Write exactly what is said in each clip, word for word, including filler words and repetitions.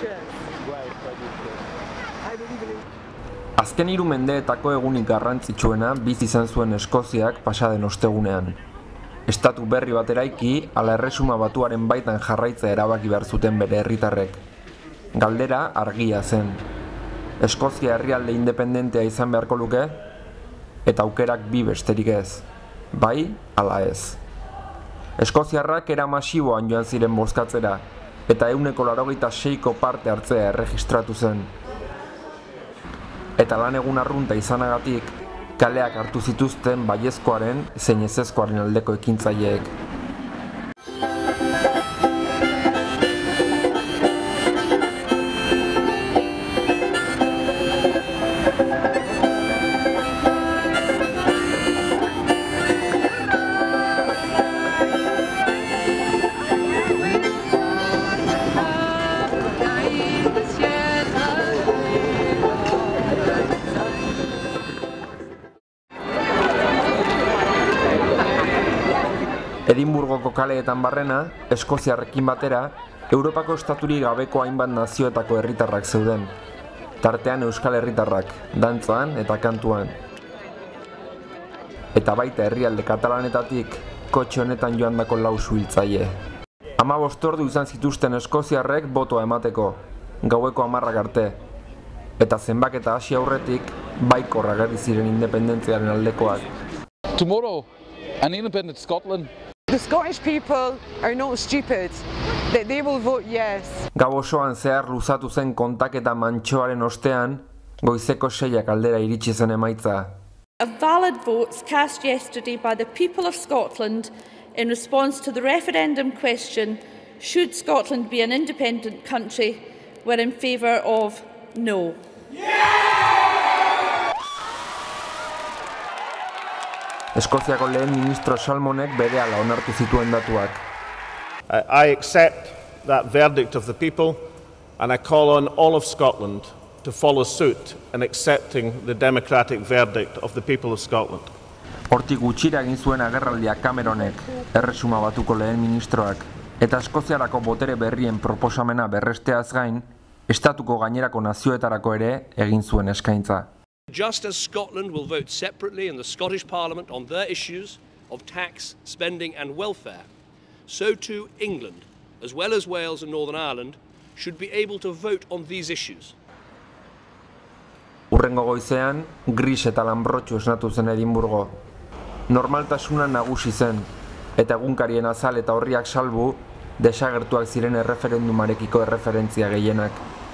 Azken hiru mendeetako egunik garrantzitsuena bizi izan zuen Eskoziak pasaden ostegunean. Estatu berri bat eraiki, ala Erresuma Batuaren baitan jarraitza erabaki behar zuten bere herritarrek. Galdera argia zen. Eskozia herrialde independentea izan beharko luke, eta aukerak bi besterik ez. Bai, ala ez. Eskoziarrak era masiboan joan ziren bozkatzera, eta ehuneko laurogeita seiko parte hartzea erregistratu zen. Eta lan egun arrunta izanagatik, kaleak hartu zituzten baiezkoaren zein ezezkoaren aldeko ekintzaileek. Edinburgoko kaleetan barrena, Eskoziarrekin batera, Europako estaturik gabeko hainbat nazioetako herritarrak zeuden. Tartean euskal herritarrak, dantzan eta kantuan. Eta baita herrialde katalanetatik, kotxe honetan joandako lau suhiltzaile. Hamabost ordu izan zituzten eskoziarrek botoa emateko, gaueko hamarrak arte. Eta zenbaketa hasi aurretik, baikor agerri ziren independentziaren aldekoak. Tomorrow, an independent Scotland. The Scottish people are not stupid, that they will vote yes. Gau osoan zehar luzatu zen kontaketa mantxoaren ostean, goizeko seiak aldera iritsi zen emaitza. Of valid votes cast yesterday by the people of Scotland in response to the referendum question, should Scotland be an independent country, were in favour of no. Eskoziako lehen ministro Salmonek berehala onartu zituen datuak. I accept that verdict of the people and I call on all of Scotland to follow suit in accepting the democratic verdict of the people of Scotland. Hortik gutxira egin zuen agerraldia Cameronek, Erresuma Batuko lehen ministroak, eta Eskoziarako botere berrien proposamena berresteaz gain, estatuko gainerako nazioetarako ere egin zuen eskaintza. Just as Scotland will vote separately in the Scottish Parliament on their issues of tax, spending and welfare, so too England, as well as Wales and Northern Ireland, should be able to vote on these issues. Hurrengo goizean, gris eta lanbrotxu esnatu zen Edinburgo. Normaltasuna nagusi zen, eta egunkarien azal eta horriak salbu, desagertuak ziren erreferendumarekiko erreferentzia gehienak.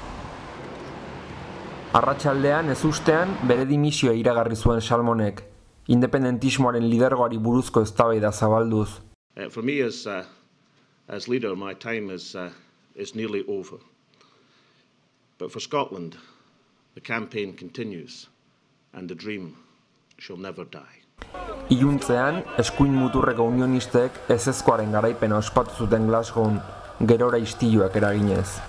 Arratsaldean ez ustean bere dimisioa iragarri zuen Salmonek, independentismoaren lidergoari buruzko eztabaida zabalduz. Uh, for me as uh, as leader, my time is uh, is nearly over. But for Scotland, the campaign continues, and the dream shall never die. Iluntzean, eskuin muturreko unionistek ezezkoaren garaipena ospatu zuten Glasgown, gerora istiluak eraginez.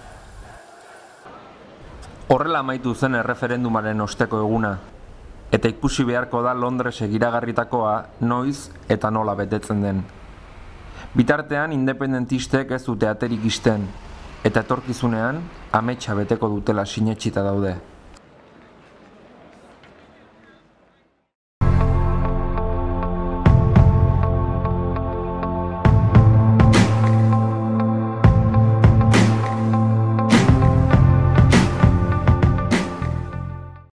Horrela amaitu zen erreferendumaren osteko eguna, eta ikusi beharko da Londresek iragarritakoa noiz eta nola betetzen den. Bitartean, independentistek ez dute aterik isten, eta etorkizunean ametsa beteko dutela sinetsita daude.